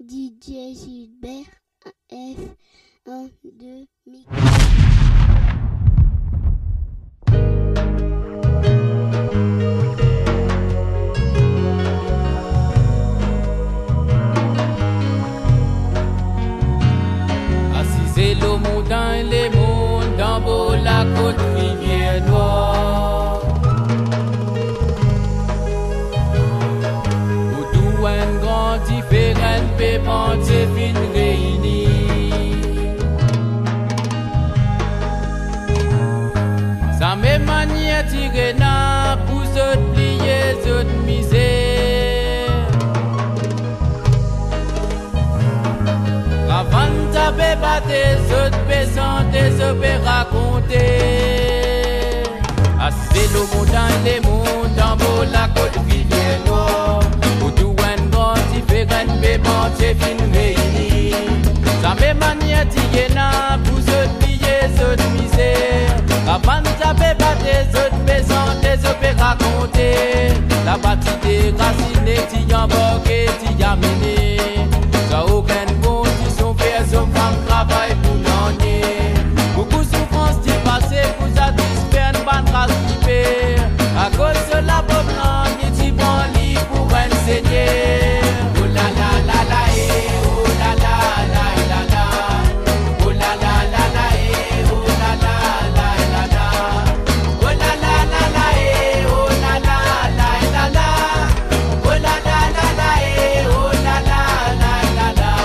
DJ Gilbert F1-2 mix. Assisez le monde dans les mondes, dans beau la côte rivière noire. Où tout un grand différent pépant c'est fin réuni. Ça me manière tirer na pour se plier, se misère. Avant de battre des autres pesantes, des autres raconter. Assez le monde dans les mondes, dans beau la côte rivière noire. Où tout un grand différent pépant c'est fin réuni. Ça me manière tirer na pour se plier, se misère. Avant de battre des autres pesantes, des autres raconter. La partie des racines, t'y embarqué, t'y amené. Ça aucun bon, tu sont pères, sont femmes, travail pour l'année. Beaucoup souffrance d'y passer, pour satisfaire une bonne race qui perd. À cause de la pauvre langue, t'y prends lit pour enseigner. Oh la la la la, eh, oh la la la la la. Oh la la la la, eh, oh la la la la la. Oh la la la la, eh, oh la la la la la. Oh la la la la, eh, oh la la la la la.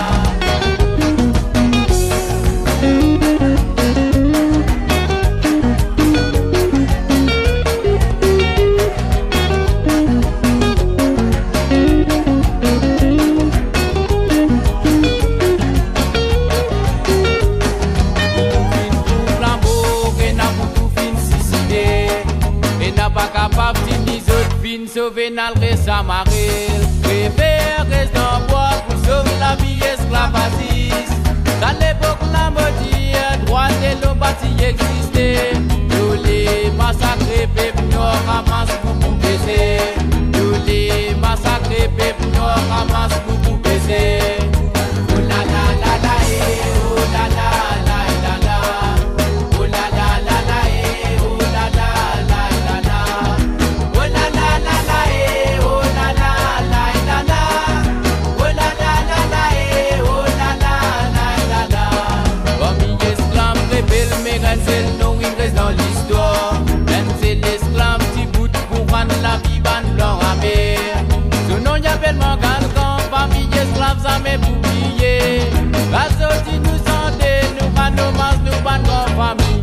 Capable de sauver notre samaril. Préfère rester dans le bois pour sauver la vie esclavagiste. Dans l'époque, la maudite, droit et l'homme bâti existait. Nous les massacrés, peuple noir ramasse pour baiser. Nous les massacrés, peuple noir ramasse pour baiser. Oh la la la la, eh, oh la la la la la. Oh la la la la, eh, oh la la la la la. Oh la la la la, eh, oh la la la la la. Oh la la la la, eh, oh la la la la la. Comme esclave rebelle, mais c'est le nom, il reste dans l'histoire. Même c'est l'esclave qui bout pour rendre la vie ban blanc amer. Ce nom y appelle mon galgan, famille esclave, ça m'est oublié. La sortie nous santé, nous ban nos masses, nous ban nos familles.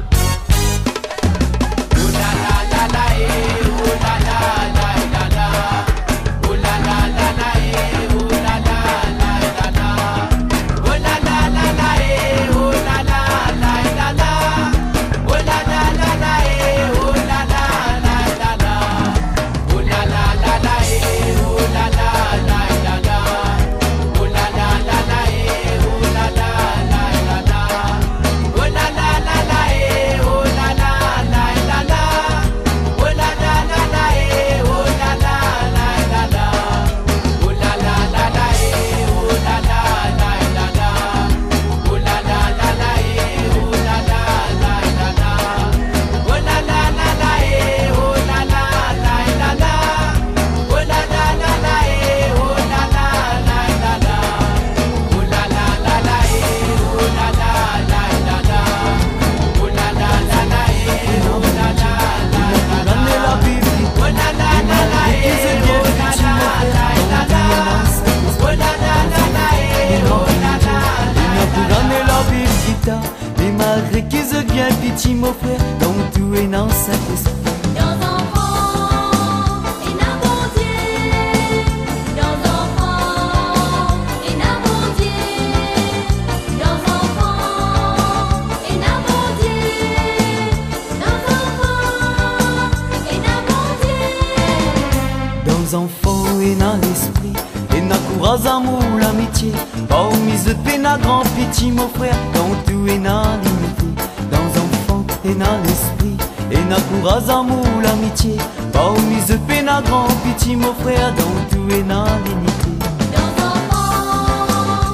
Oh la la la la, eh, oh la la la la la. Oh la la la la, eh, oh la la la la la. Oh la la la la, eh, oh la la la la la. Oh la la la la, eh, oh la la la la la. Oh la la la la, eh, oh la la la la la. Oh la la la la, eh, oh la la la la la. Oh la la la la, eh, oh la la la la la. Oh la la la la, eh, oh la la la la la. Oh la la la la, eh, oh la la la la la. Oh la la la la, eh, oh la la la la la. Oh la la la la, eh, oh la la la la la. Oh la la la la, eh, oh la la la la la. Oh la la la la, eh, oh la la la la la. Oh la la la la, eh, oh la la la la la. Oh la la la la, eh, oh la la la la la. Oh la la la la, eh, oh la la la la la. Mais malgré qu'ils se viennent pitié mon frère, donc tout est dans Saint-Esprit. Dans enfant et n'a bon Dieu, dans enfant et n'a bon Dieu, dans enfant et n'a bon Dieu, dans enfant et n'a bon Dieu. Dans enfant et dans l'esprit, et dans courage, amour, l'amitié. Oh, mise de peine à grand pitié mon frère, donc tout est dans l'unité. Dans enfant et dans l'esprit, et dans courage, amour, l'amitié. Oh, mise de peine à grand pitié mon frère, donc tout est dans l'unité. Dans enfant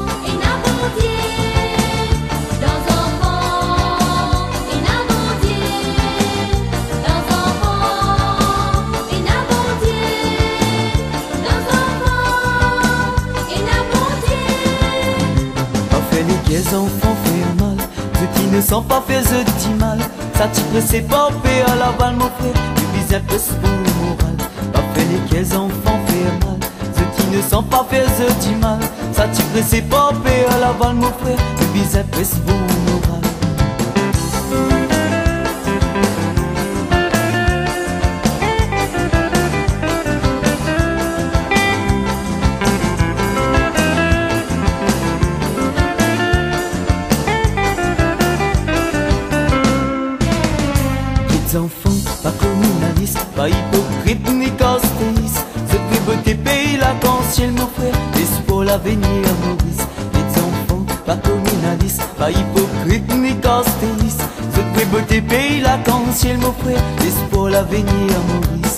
quels enfants faire mal, ceux qui ne sont pas fait ce petit mal. Ça t'y pressé pas fait à la balle mon frère, tu vises un peu ce bon moral. Pas fait les quels enfants faire mal, ceux qui ne sont pas fait ce petit mal. Ça t'y pressé pas fait à la balle mon frère, tu vises un peu ce bon moral. Enfants, pas communalistes, pas hypocrites ni castéistes. Ce prix beauté pays la ciel mon frère, c'est pour l'avenir Maurice. Les enfants, pas communalistes, pas hypocrites ni castéistes. Ce prix beauté pays la ciel mon frère, c'est pour l'avenir Maurice.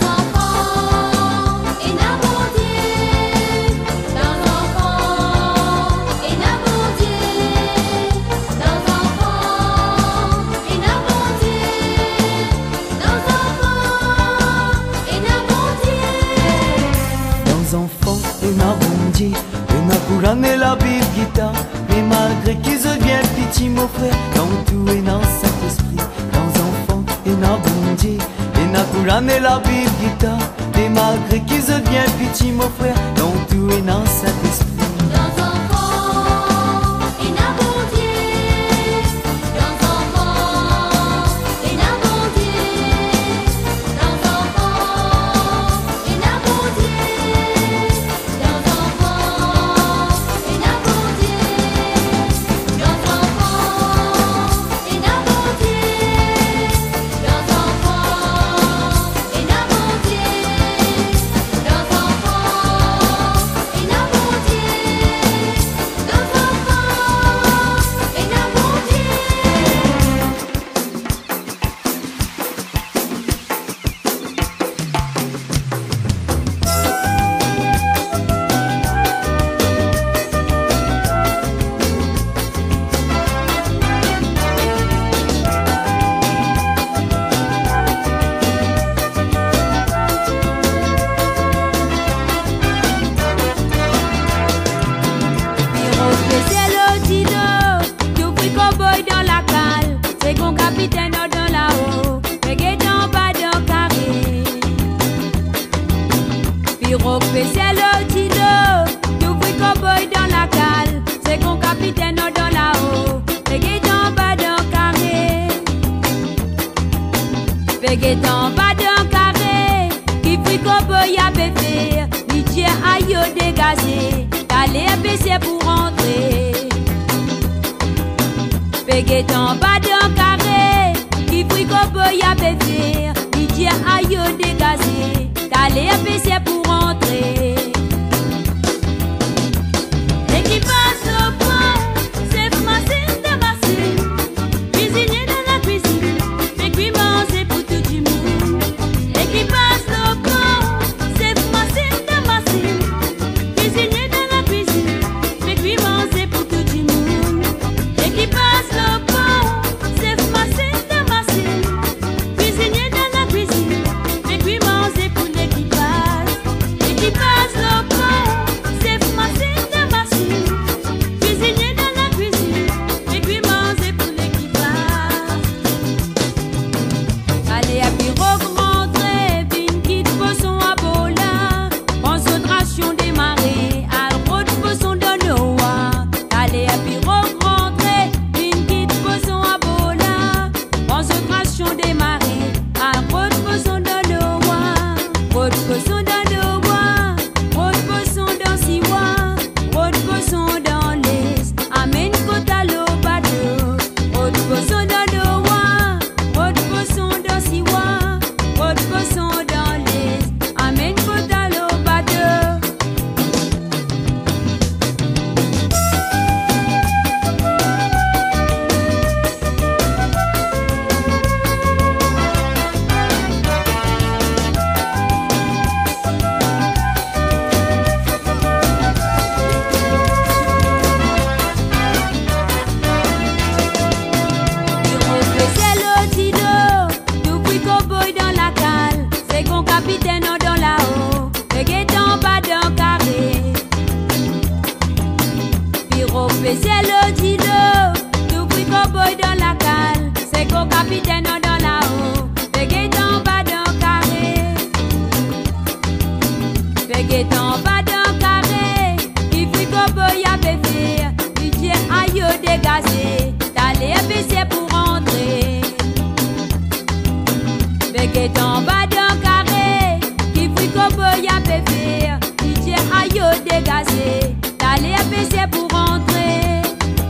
Et la Bible guitare, mais malgré qu'ils aient bien pitié mon frère, dans tout et dans Saint-Esprit, dans enfant et dans bon Dieu, et na Coran et la Bible guitare, mais malgré qu'ils aient bien pitié mon frère, dans tout et dans Saint-Esprit. Dans bas d'un carré, qui fait qu'on peut y faire, ni tiens aïe dégagé, t'allais baisser pour rentrer. Pégué dans bas d'un carré, qui fait qu'on peut y faire, ni tiens aïe dégagé, t'allais baisser pour rentrer. Et qui passe au pont, c'est machine de machine, cuisinier dans la cuisine, mais qui mange pour tout du monde. Et qui passe au pont, c'est machine de machine, cuisinier dans la cuisine, mais qui mange pour tout du monde. Et qui passe au pont, c'est machine de machine, cuisinier dans la cuisine, mais qui mange pour l'équipage. Et qui passe Professeur Lodilo, tout pris cowboy dans la cale, c'est qu'au capitaine dans la haut, Pégué en bas d'un carré, Pégué en bas d'un carré, qui pris cowboy à bébé, Didier aïe dégagé, t'allais baisser pour rentrer. Pégué en bas d'un carré, qui pris cowboy à bébé, Didier aïe dégagé, t'allais baisser pour rentrer.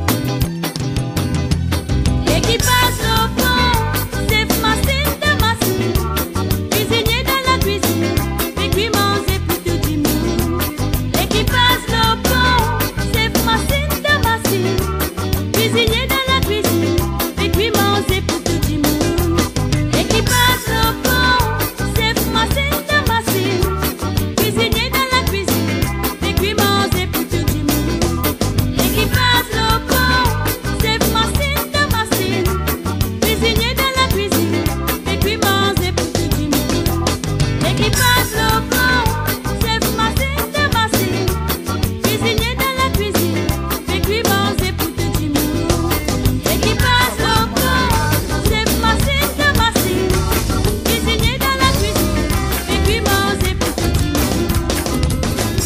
Et qui passe au fond, c'est machine de machine, cuisinier dans la cuisine, et qui mange pour tout du monde. Et qui passe au fond, c'est machine de machine, cuisinier dans la cuisine, et qui mange pour tout du monde. Et qui passe au fond, c'est machine de machine, cuisinier dans la cuisine, et qui mange pour tout du monde. Et qui passe au fond, c'est machine de machine, cuisinier dans la cuisine, et qui mange pour tout du monde. Et qui passe au fond, c'est machine de machine, cuisinier dans la cuisine, et qui mange pour tout du monde. Et qui passe au fond, c'est machine de machine, cuisinier dans la cuisine, et qui mange pour tout du monde.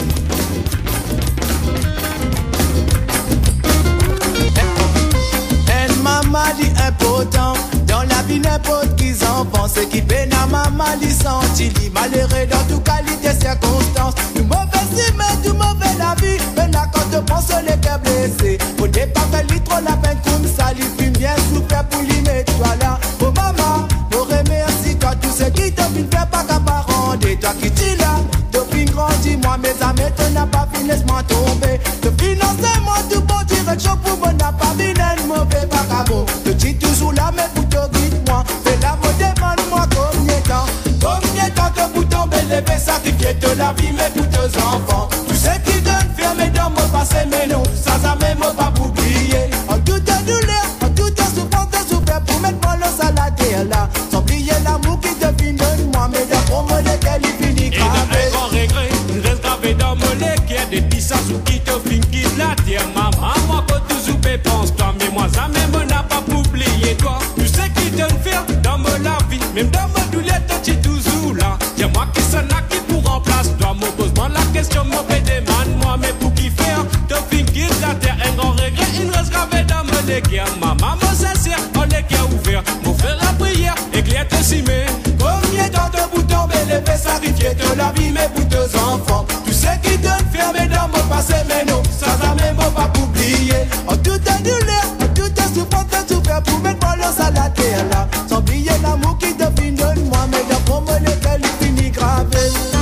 Un maman dit impotent, dans la vie n'importe qui s'en pense, qui peine à maman dit senti, dit malheureux dans toute qualité circonstance. Tout mauvais si mais tout mauvais la vie, mais là quand tu penses les cœurs blessés, faut pas faire trop la peine comme ça, lui fume bien souffert pour lui mettre toi là. Oh maman, nous remercie toi tous ceux qui te fin faire pas qu'à parents, et toi qui dis là, te fin grandi, moi mes amis, tu n'as pas fini, laisse-moi tomber. Te financer moi tout bon, dirais chaud pour moi, n'a pas vu d'un mauvais vagabond. Te dis toujours là, mais pour te guide-moi, fais la mode, demande-moi combien de temps que pour tomber, lever, sacrifier de la vie, mais pour tes enfants. Tu sais qui donne fermer dans mon passé, mais non, ça jamais m'a pas oublier. En toute douleur, en toute souffrance, de souffrir pour mettre moi le saladier là. Sans oublier l'amour qui devine de moi, mais d'après moi, lequel il finit Et dans gravé. un grand regret, il reste gravé dans mon lait, qui est des pissages ou qui te finit la terre. Maman, moi, quand toujours pense-toi, mais moi, ça même n'a pas oublié toi. Tu sais qui donne faire dans mon la vie, même dans mon douleur, tu es toujours là. Y'a moi qui s'en a qui pour remplace toi. Me pose-moi la question, me fait demande-moi, mais pour qui faire? Te finit la terre, un grand regret, il reste gravé dans mon lait. Maman, me sincère, on est qui a ouvert, me faire la prière, éclaire te cimer. Combien de temps de vous tomber, lever, sacrifier de la vie, mais pour tes enfants. Tu sais qui donne fermer dans mon passé, mais non, ça jamais m'a pas oublié. En toute douleur, en toute souffrance, de souffrir pour mettre moi le saladier là. Sans oublier l'amour qui devine de moi, mais d'après moi, lequel il finit gravé.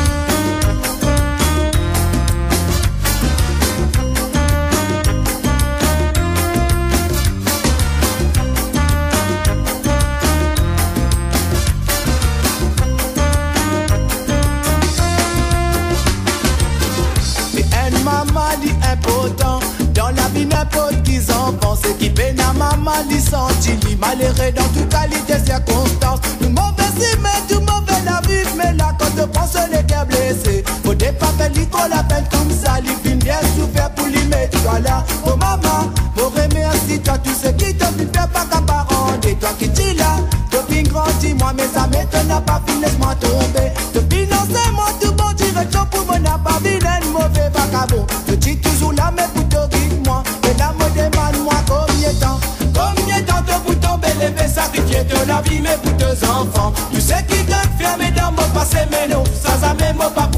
Maman dit impotent, dans la vie n'importe qui s'en pense, qui peine à maman dit senti, dit malheureux dans toute qualité circonstance. Tout mauvais si mais tout mauvais la vie, mais là quand tu penses les cœurs blessés, faut pas faire trop la peine comme ça, lui fin bien souffert pour lui mettre toi là. Oh maman, pour remercie toi tous ceux qui te fin faire pas qu'à parents, et toi qui dis là, te fin grandi, moi mes amis, tu n'as pas fini, laisse-moi tomber. Te financer moi tout bon, direction pour moi n'a pas vu d'un mauvais vagabond. Je dis toujours là, mais pour te guide-moi, et là me demande-moi combien de temps de vous tomber, lever, sacrifier de la vie, mais pour tes enfants. Tu sais qui donne fermer dans mon passé, mais non, ça jamais m'a pas